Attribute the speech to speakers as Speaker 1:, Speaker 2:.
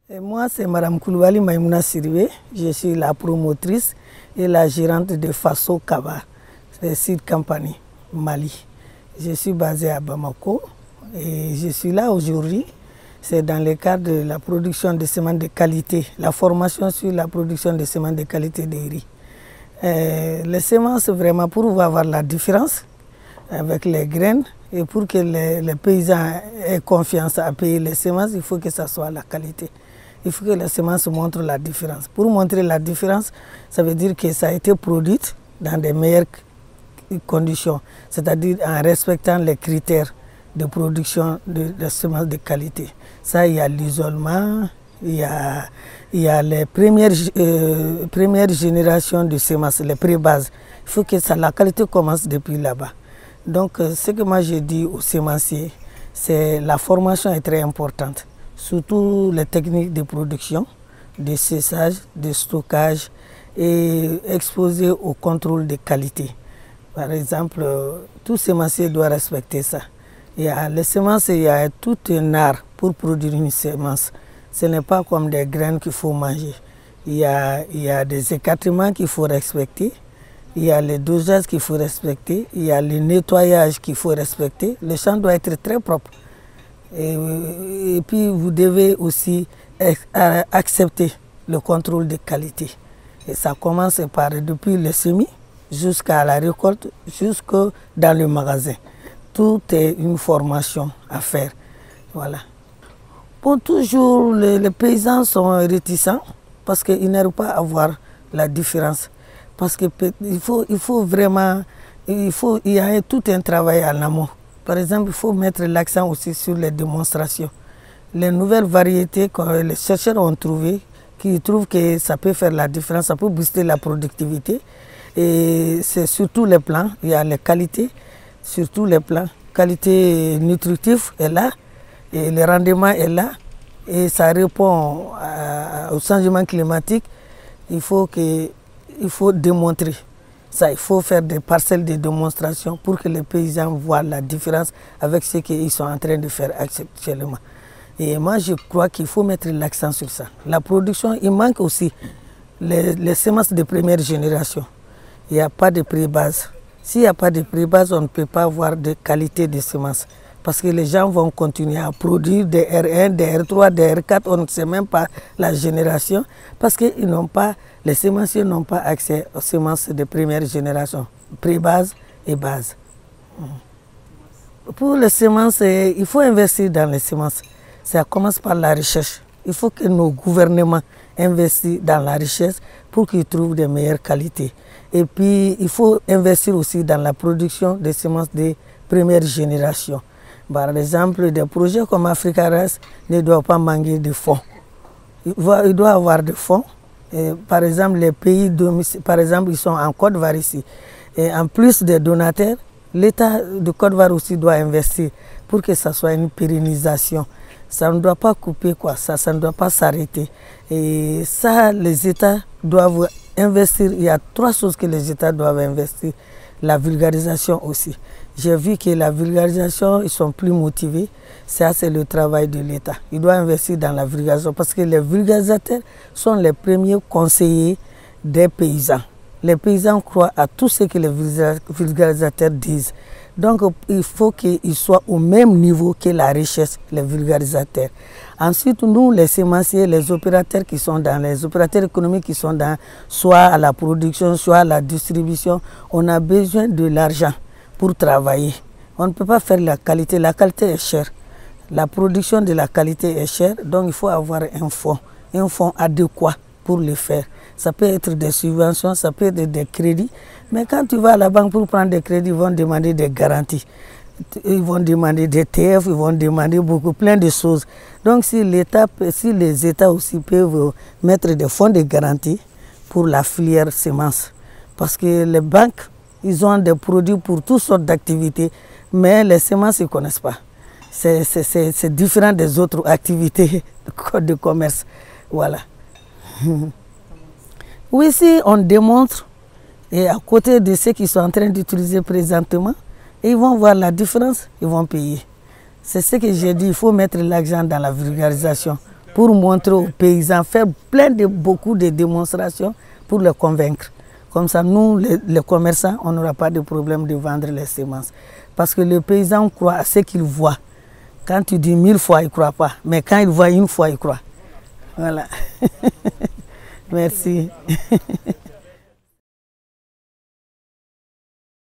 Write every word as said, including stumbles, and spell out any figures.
Speaker 1: Et moi, c'est Mme Koulibaly Maïmouna Sidibé. Je suis la promotrice et la gérante de Faso Kaba, c'est Seed Company, Mali. Je suis basée à Bamako et je suis là aujourd'hui. C'est dans le cadre de la production de semences de qualité, la formation sur la production de semences de qualité de riz. Euh, les semences, vraiment, pour avoir la différence avec les graines et pour que les, les paysans aient confiance à payer les semences, il faut que ça soit la qualité. Il faut que les semences montrent la différence. Pour montrer la différence, ça veut dire que ça a été produit dans des meilleures conditions, c'est-à-dire en respectant les critères de production de, de semences de qualité. Ça, il y a l'isolement, il y a, il y a les premières, euh, premières générations de semences, les pré-bases. Il faut que ça, la qualité commence depuis là-bas. Donc, ce que moi je dis aux semenciers, c'est la formation est très importante. Surtout les techniques de production, de séchage, de stockage et exposé au contrôle de qualité. Par exemple, tout semencier doit respecter ça. Il y a les semences, il y a tout un art pour produire une semence. Ce n'est pas comme des graines qu'il faut manger. Il y a, il y a des écartements qu'il faut respecter. Il y a les dosages qu'il faut respecter. Il y a le nettoyage qu'il faut respecter. Le champ doit être très propre. Et, et puis vous devez aussi accepter le contrôle de qualité. Et ça commence par depuis le semis jusqu'à la récolte, jusque dans le magasin. Tout est une formation à faire. Voilà. Bon, toujours les, les paysans sont réticents parce qu'ils n'arrivent pas à voir la différence. Parce qu'il faut, il faut vraiment, il, faut, il y a tout un travail en amont. Par exemple, il faut mettre l'accent aussi sur les démonstrations. Les nouvelles variétés que les chercheurs ont trouvées, qui trouvent que ça peut faire la différence, ça peut booster la productivité. Et c'est sur tous les plans, il y a les qualités, sur tous les plans. Qualité nutritive est là, et le rendement est là, et ça répond à, au changement climatique. Il faut, que, il faut démontrer. Ça, il faut faire des parcelles de démonstration pour que les paysans voient la différence avec ce qu'ils sont en train de faire actuellement. Et moi, je crois qu'il faut mettre l'accent sur ça. La production, il manque aussi les, les semences de première génération. Il n'y a pas de pré-base. S'il n'y a pas de pré-base, on ne peut pas avoir de qualité de semences. Parce que les gens vont continuer à produire des R un, des R trois, des R quatre, on ne sait même pas la génération, parce que ils n'ont pas, les semenciers n'ont pas accès aux semences de première génération, pré-base et base. Pour les semences, il faut investir dans les semences. Ça commence par la recherche. Il faut que nos gouvernements investissent dans la recherche pour qu'ils trouvent de meilleures qualités. Et puis, il faut investir aussi dans la production des semences de première génération. Par exemple, des projets comme Africa Rice ne doivent pas manquer de fonds. Il doit y avoir des fonds. Et par exemple, les pays, par exemple, ils sont en Côte d'Ivoire ici. Et en plus des donateurs, l'État de Côte d'Ivoire aussi doit investir pour que ça soit une pérennisation. Ça ne doit pas couper quoi, ça, ça ne doit pas s'arrêter. Et ça, les États doivent investir. Il y a trois choses que les États doivent investir. La vulgarisation aussi. J'ai vu que la vulgarisation, ils sont plus motivés. Ça, c'est le travail de l'État. Il doit investir dans la vulgarisation parce que les vulgarisateurs sont les premiers conseillers des paysans. Les paysans croient à tout ce que les vulgarisateurs disent. Donc, il faut qu'ils soient au même niveau que la richesse, les vulgarisateurs. Ensuite, nous, les sémenciers, les opérateurs qui sont dans, les opérateurs économiques qui sont dans, soit à la production, soit à la distribution, on a besoin de l'argent pour travailler. On ne peut pas faire la qualité, la qualité est chère. La production de la qualité est chère, donc il faut avoir un fonds, un fonds adéquat pour le faire. Ça peut être des subventions, ça peut être des crédits. Mais quand tu vas à la banque pour prendre des crédits, ils vont demander des garanties. Ils vont demander des T F, ils vont demander beaucoup, plein de choses. Donc si l'État, si les États aussi peuvent mettre des fonds de garantie pour la filière semences. Parce que les banques, ils ont des produits pour toutes sortes d'activités, mais les semences, ils ne connaissent pas. C'est différent des autres activités de commerce. Voilà. Oui, si on démontre, et à côté de ceux qui sont en train d'utiliser présentement, ils vont voir la différence, ils vont payer. C'est ce que j'ai dit, il faut mettre l'argent dans la vulgarisation pour montrer aux paysans, faire plein de beaucoup de démonstrations pour les convaincre. Comme ça, nous, les, les commerçants, on n'aura pas de problème de vendre les semences. Parce que le paysan croit à ce qu'il voit. Quand tu dis mille fois, il ne croit pas. Mais quand il voit une fois, il croit. Voilà. Merci.